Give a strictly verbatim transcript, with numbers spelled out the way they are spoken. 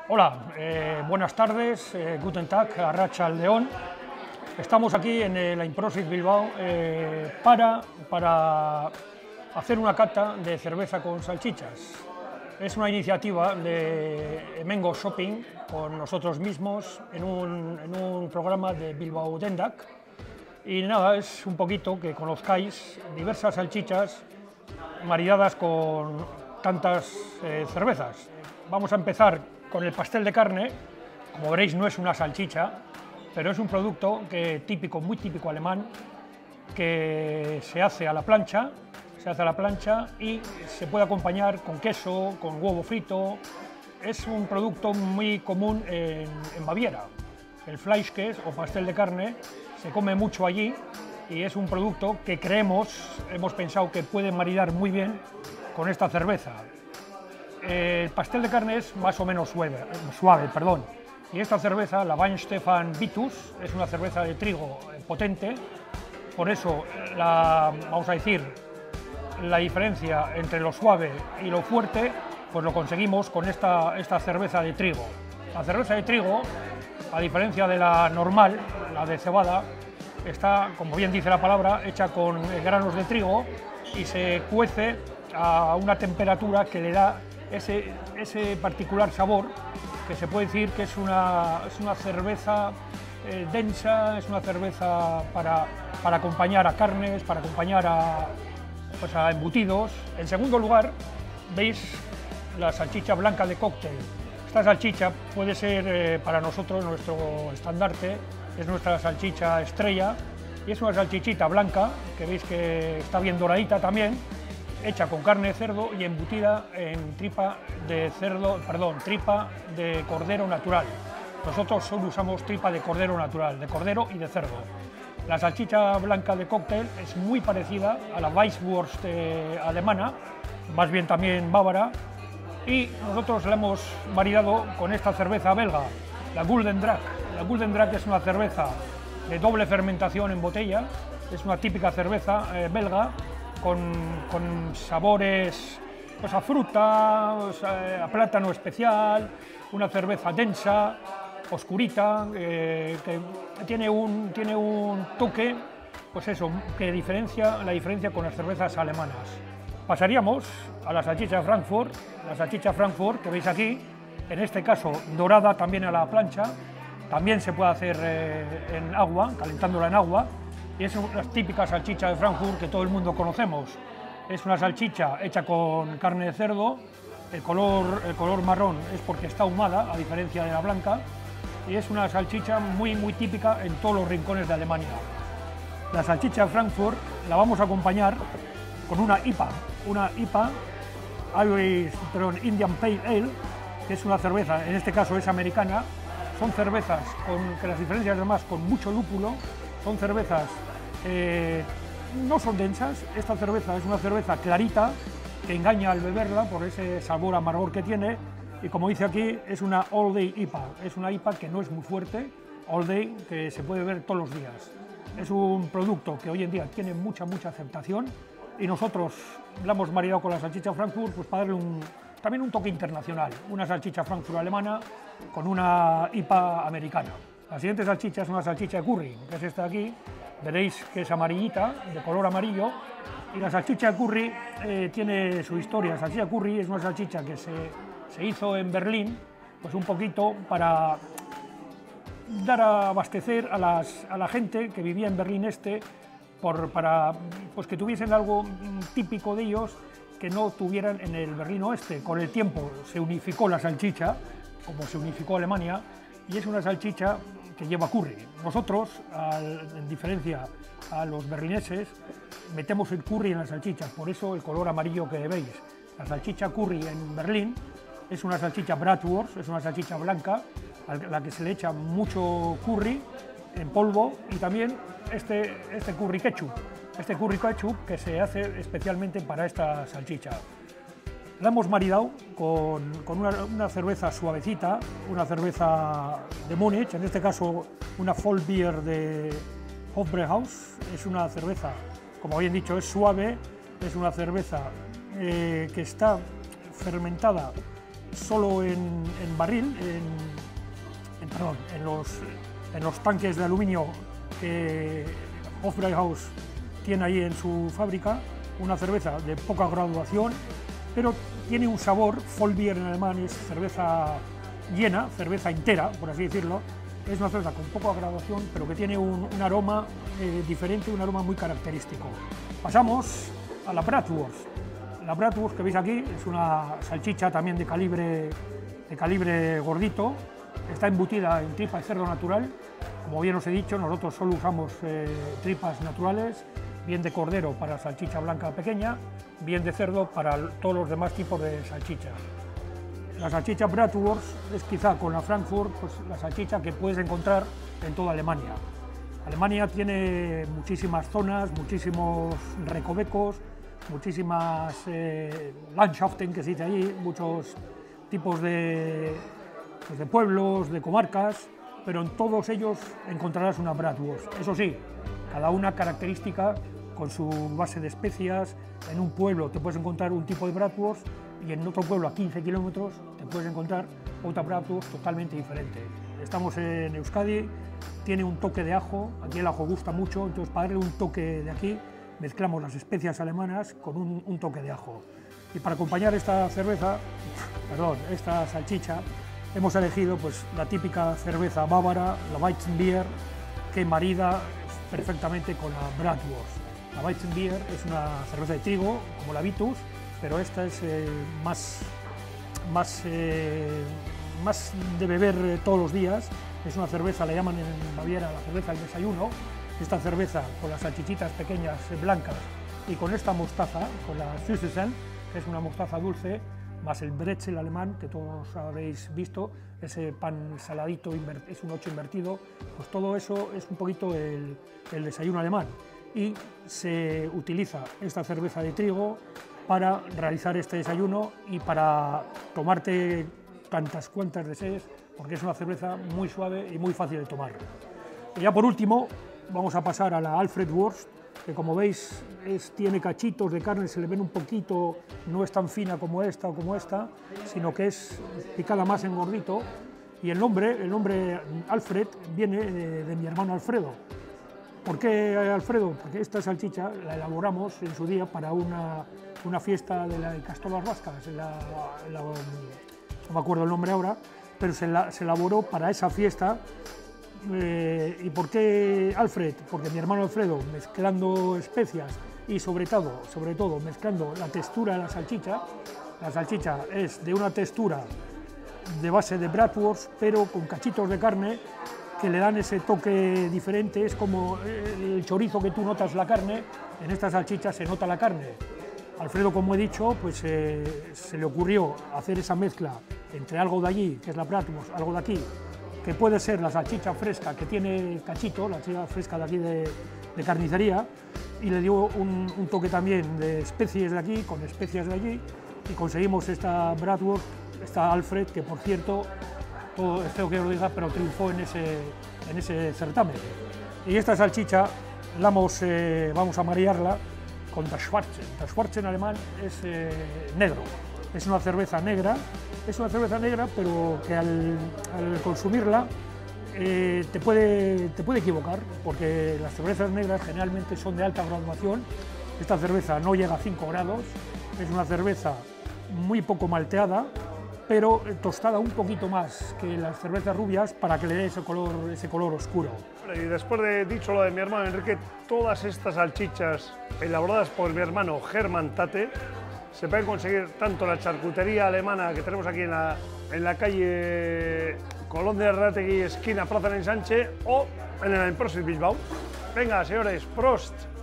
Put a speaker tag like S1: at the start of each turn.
S1: Hola, eh, buenas tardes, eh, Guten Tag, Arratsaldeon. Estamos aquí en eh, la Improsit Bilbao eh, para, para hacer una cata de cerveza con salchichas. Es una iniciativa de Hemengo Shopping con nosotros mismos en un, en un programa de Bilbao Dendak. Y nada, es un poquito que conozcáis diversas salchichas maridadas con tantas eh, cervezas. Vamos a empezar con el pastel de carne. Como veréis, no es una salchicha, pero es un producto que, típico, muy típico alemán, que se hace a la plancha, se hace a la plancha y se puede acompañar con queso, con huevo frito. Es un producto muy común en, en Baviera. El Fleischkäse o pastel de carne se come mucho allí y es un producto que creemos, hemos pensado que puede maridar muy bien con esta cerveza. El pastel de carne es más o menos suave, suave perdón, y esta cerveza, la Weihenstephan Vitus, es una cerveza de trigo potente. Por eso, la, vamos a decir, la diferencia entre lo suave y lo fuerte, pues lo conseguimos con esta, esta cerveza de trigo. La cerveza de trigo, a diferencia de la normal, la de cebada, está, como bien dice la palabra, hecha con granos de trigo y se cuece a una temperatura que le da ese, ese particular sabor, que se puede decir que es una, es una cerveza eh, densa, es una cerveza para, para acompañar a carnes, para acompañar a, pues a embutidos. En segundo lugar, veis la salchicha blanca de cóctel. Esta salchicha puede ser eh, para nosotros nuestro estandarte, es nuestra salchicha estrella, y es una salchichita blanca, que veis que está bien doradita también, hecha con carne de cerdo y embutida en tripa de cerdo, perdón, tripa de cordero natural. Nosotros solo usamos tripa de cordero natural, de cordero y de cerdo. La salchicha blanca de cóctel es muy parecida a la Weisswurst eh, alemana, más bien también bávara, y nosotros la hemos maridado con esta cerveza belga, la Gulden Draak. La Gulden Draak es una cerveza de doble fermentación en botella, es una típica cerveza eh, belga, Con, con sabores pues, a fruta, pues, a plátano especial, una cerveza densa, oscurita, eh, que tiene un, tiene un toque, pues eso, que diferencia la diferencia con las cervezas alemanas. Pasaríamos a la salchicha Frankfurt, la salchicha Frankfurt que veis aquí, en este caso dorada también a la plancha, también se puede hacer eh, en agua, calentándola en agua. Y es una típica salchicha de Frankfurt que todo el mundo conocemos. Es una salchicha hecha con carne de cerdo, el color, el color marrón es porque está ahumada, a diferencia de la blanca, y es una salchicha muy, muy típica en todos los rincones de Alemania. La salchicha de Frankfurt la vamos a acompañar con una I P A, una I P A, Irish, perdón, Indian Pale Ale, que es una cerveza, en este caso es americana. Son cervezas con que las diferencias además con mucho lúpulo, son cervezas Eh, no son densas. Esta cerveza es una cerveza clarita que engaña al beberla por ese sabor amargor que tiene, y como dice aquí es una All Day I P A, es una I P A que no es muy fuerte, All Day, que se puede beber todos los días. Es un producto que hoy en día tiene mucha mucha aceptación y nosotros la hemos maridado con la salchicha Frankfurt pues para darle un, también un toque internacional, una salchicha Frankfurt alemana con una I P A americana. La siguiente salchicha es una salchicha de curry, que es esta de aquí. Veréis que es amarillita, de color amarillo, y la salchicha de curry eh, tiene su historia. La salchicha de curry es una salchicha que se, se hizo en Berlín, pues un poquito para dar a abastecer a, las, a la gente que vivía en Berlín Este, por, para pues que tuviesen algo típico de ellos que no tuvieran en el Berlín Oeste. Con el tiempo se unificó la salchicha, como se unificó Alemania, y es una salchicha que lleva curry. Nosotros, al, en diferencia a los berlineses, metemos el curry en la salchicha, por eso el color amarillo que veis. La salchicha curry en Berlín es una salchicha Bratwurst, es una salchicha blanca, a la que se le echa mucho curry en polvo, y también este, este curry ketchup, este curry ketchup que se hace especialmente para esta salchicha. La hemos maridado con, con una, una cerveza suavecita, una cerveza de Múnich, en este caso una Vollbier de Hofbrauhaus. Es una cerveza, como bien dicho, es suave, es una cerveza eh, que está fermentada solo en, en barril, en, en, perdón, en, los, en los tanques de aluminio que Hofbrauhaus tiene ahí en su fábrica, una cerveza de poca graduación, pero tiene un sabor, Vollbier en alemán es cerveza llena, cerveza entera, por así decirlo. Es una cerveza con poca graduación, pero que tiene un, un aroma eh, diferente, un aroma muy característico. Pasamos a la Bratwurst. La Bratwurst que veis aquí es una salchicha también de calibre, de calibre gordito, está embutida en tripa de cerdo natural. Como bien os he dicho, nosotros solo usamos eh, tripas naturales, bien de cordero para salchicha blanca pequeña, bien de cerdo para todos los demás tipos de salchicha. La salchicha Bratwurst es quizá con la Frankfurt pues, la salchicha que puedes encontrar en toda Alemania. Alemania tiene muchísimas zonas, muchísimos recovecos, muchísimas eh, Landschaften, que se dice allí, muchos tipos de, pues de pueblos, de comarcas, pero en todos ellos encontrarás una Bratwurst. Eso sí, cada una característica con su base de especias. En un pueblo te puedes encontrar un tipo de Bratwurst y en otro pueblo a quince kilómetros te puedes encontrar otra Bratwurst totalmente diferente. Estamos en Euskadi, tiene un toque de ajo, aquí el ajo gusta mucho, entonces para darle un toque de aquí mezclamos las especias alemanas con un, un toque de ajo. Y para acompañar esta cerveza, perdón, esta salchicha, hemos elegido pues, la típica cerveza bávara, la Weizenbier, que marida perfectamente con la Bratwurst. La Weizenbier es una cerveza de trigo, como la Vitus, pero esta es eh, más, más, eh, más de beber eh, todos los días. Es una cerveza, le llaman en Baviera la cerveza del desayuno. Esta cerveza con las salchichitas pequeñas eh, blancas y con esta mostaza, con la Süßessen, que es una mostaza dulce, más el Brezel alemán, que todos habréis visto, ese pan saladito, es un ocho invertido, pues todo eso es un poquito el, el desayuno alemán. Y se utiliza esta cerveza de trigo para realizar este desayuno y para tomarte tantas cuantas desees, porque es una cerveza muy suave y muy fácil de tomar. Y ya por último, vamos a pasar a la Alfred Wurst, que como veis es, tiene cachitos de carne, se le ven un poquito, no es tan fina como esta o como esta, sino que es picada más en gordito. Y el nombre, el nombre Alfred viene de, de mi hermano Alfredo. ¿Por qué Alfredo? Porque esta salchicha la elaboramos en su día para una, una fiesta de las Castolas Vascas, la, la, no me acuerdo el nombre ahora, pero se, la, se elaboró para esa fiesta. Eh, ¿Y por qué Alfred? Porque mi hermano Alfredo, mezclando especias y sobre todo, sobre todo mezclando la textura de la salchicha, la salchicha es de una textura de base de Bratwurst, pero con cachitos de carne que le dan ese toque diferente. Es como el chorizo que tú notas la carne, en esta salchicha se nota la carne. Alfredo, como he dicho, pues eh, se le ocurrió hacer esa mezcla entre algo de allí, que es la Bratwurst, algo de aquí, que puede ser la salchicha fresca que tiene cachito, la salchicha fresca de aquí de, de carnicería, y le dio un, un toque también de especies de aquí, con especias de allí, y conseguimos esta Bratwurst, esta Alfred, que por cierto, todo es feo que lo diga, pero triunfó en ese, en ese certamen. Y esta salchicha la vamos, eh, vamos a marearla con Das Schwarze. Das Schwarze en alemán es eh, negro, es una cerveza negra, es una cerveza negra, pero que al, al consumirla eh, te, puede, te puede equivocar, porque las cervezas negras generalmente son de alta graduación. Esta cerveza no llega a cinco grados, es una cerveza muy poco malteada, pero tostada un poquito más que las cervezas rubias para que le dé ese color, ese color oscuro.
S2: Y después de dicho lo de mi hermano Enrique, todas estas salchichas elaboradas por mi hermano Hermann Tate se pueden conseguir tanto en la charcutería alemana que tenemos aquí en la, en la calle Colón de Arrategui, esquina Plaza del Ensanche, o en el Einprosit Bilbao. Venga, señores, Prost.